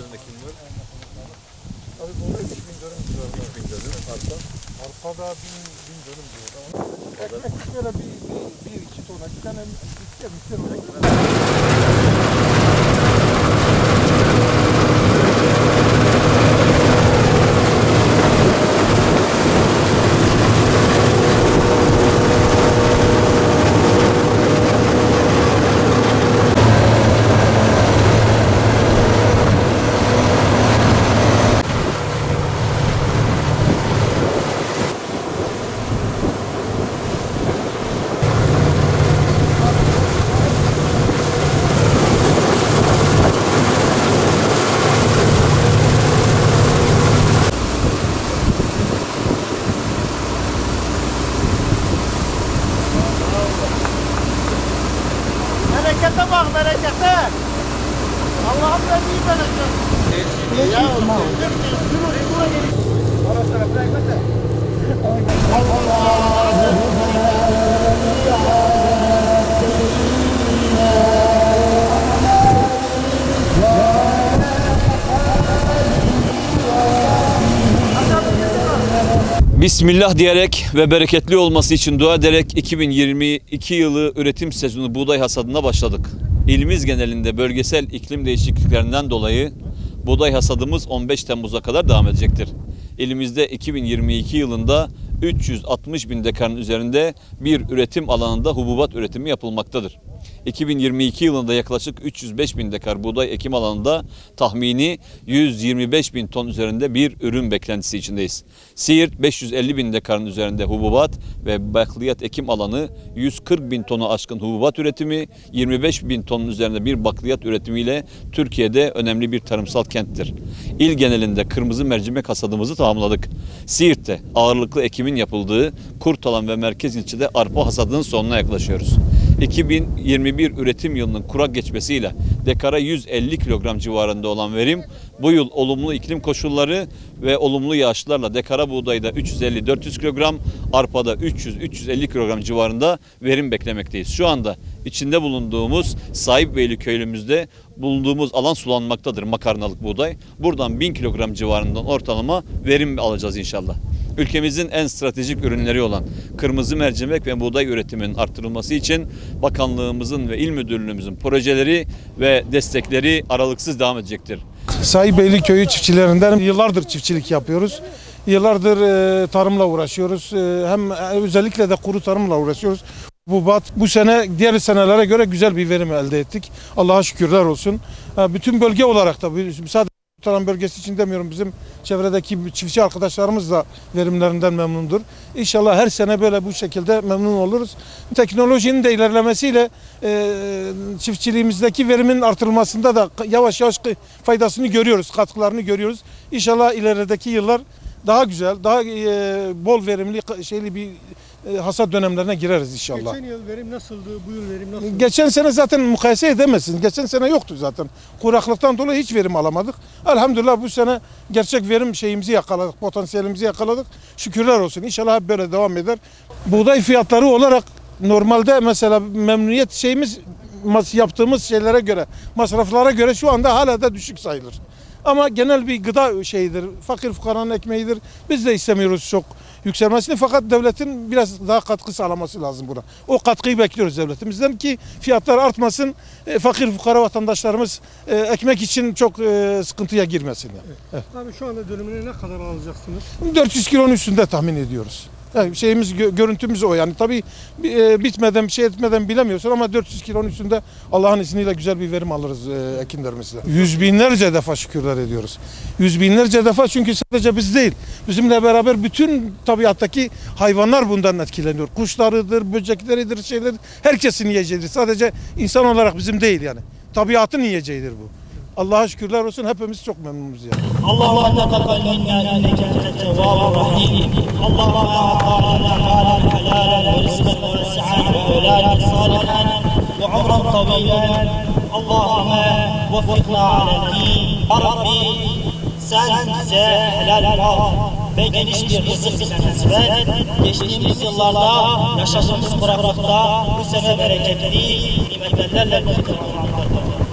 dönüm ekilmiyor? Abi burada 3000 dönüm civarında. 3000 dönüm arpa. Arpa da 1000 dönüm diyor. Ekmek şöyle bir iki ton. Bir tane mikser olur. Berekete bak, berekete. Allah'ım ben iyi bereket. Ya, ara tarafına ekmete. Bismillah diyerek ve bereketli olması için dua ederek 2022 yılı üretim sezonu buğday hasadına başladık. İlimiz genelinde bölgesel iklim değişikliklerinden dolayı buğday hasadımız 15 Temmuz'a kadar devam edecektir. İlimizde 2022 yılında 360 bin dekarın üzerinde bir üretim alanında hububat üretimi yapılmaktadır. 2022 yılında yaklaşık 305 bin dekar buğday ekim alanında tahmini 125 bin ton üzerinde bir ürün beklentisi içindeyiz. Siirt 550 bin dekarın üzerinde hububat ve bakliyat ekim alanı 140 bin tonu aşkın hububat üretimi, 25 bin tonun üzerinde bir bakliyat üretimiyle Türkiye'de önemli bir tarımsal kenttir. İl genelinde kırmızı mercimek hasadımızı tamamladık. Siirt'te ağırlıklı ekimin yapıldığı Kurtalan ve merkez ilçede arpa hasadının sonuna yaklaşıyoruz. 2021 üretim yılının kurak geçmesiyle dekara 150 kilogram civarında olan verim, bu yıl olumlu iklim koşulları ve olumlu yağışlarla dekara buğdayda 350-400 kilogram, arpada 300-350 kilogram civarında verim beklemekteyiz. Şu anda içinde bulunduğumuz Sahipbeyli köyümüzde bulunduğumuz alan sulanmaktadır, makarnalık buğday. Buradan 1000 kilogram civarından ortalama verim alacağız inşallah. Ülkemizin en stratejik ürünleri olan kırmızı mercimek ve buğday üretiminin arttırılması için bakanlığımızın ve il müdürlüğümüzün projeleri ve destekleri aralıksız devam edecektir. Sahipbeyli köyü çiftçilerinden yıllardır çiftçilik yapıyoruz. Yıllardır tarımla uğraşıyoruz. Hem özellikle de kuru tarımla uğraşıyoruz. Bu sene diğer senelere göre güzel bir verim elde ettik. Allah'a şükürler olsun. Bütün bölge olarak da sadece Kurtalan bölgesi için demiyorum, bizim çevredeki çiftçi arkadaşlarımız da verimlerinden memnundur. İnşallah her sene böyle bu şekilde memnun oluruz. Teknolojinin de ilerlemesiyle çiftçiliğimizdeki verimin artırılmasında da yavaş yavaş faydasını görüyoruz, katkılarını görüyoruz. İnşallah ilerideki yıllar daha güzel, daha bol verimli bir hasat dönemlerine gireriz inşallah. Geçen yıl verim nasıldı, bu yıl verim nasıldı? Geçen sene zaten mukayese edemezsiniz. Geçen sene yoktu zaten. Kuraklıktan dolayı hiç verim alamadık. Elhamdülillah bu sene gerçek verim şeyimizi yakaladık, potansiyelimizi yakaladık. Şükürler olsun. İnşallah hep böyle devam eder. Buğday fiyatları olarak normalde mesela memnuniyet şeyimiz yaptığımız şeylere göre, masraflara göre şu anda hala da düşük sayılır. Ama genel bir gıda şeyidir, fakir fukaranın ekmeğidir. Biz de istemiyoruz çok yükselmesini, fakat devletin biraz daha katkı sağlaması lazım buna. O katkıyı bekliyoruz devletimizden ki fiyatlar artmasın, fakir fukara vatandaşlarımız ekmek için çok sıkıntıya girmesin. Yani. Evet. Abi şu anda dönümüne ne kadar alacaksınız? 400 kilonun üstünde tahmin ediyoruz. Yani görüntümüz o yani. Tabii bitmeden, bir şey etmeden bilemiyorsun ama 400 kilonun üstünde Allah'ın izniyle güzel bir verim alırız ekinlerimizle. Yüz binlerce defa şükürler ediyoruz. Yüz binlerce defa, çünkü sadece biz değil, bizimle beraber bütün tabiattaki hayvanlar bundan etkileniyor. Kuşlarıdır, böcekleridir, herkesin yiyeceğidir. Sadece insan olarak bizim değil yani. Tabiatın yiyeceğidir bu. Allah'a şükürler olsun, hepimiz çok memnunuz yani. Allahümme teqabbel minna inneke entet tevvabur rahim. Allahümme a'tana halan halalan ve rizqan vasi'an ve evladen salihan ve umran tavilan. Allahümme veffikna alel din. Ya Rabbi, sen bize helal mal ve geniş bir rızık bize nasip et. Geçtiğimiz yıllarda yaşadığımız kuraklıkta bu sene bereketli nimetlerle bizi tamamlandırdı.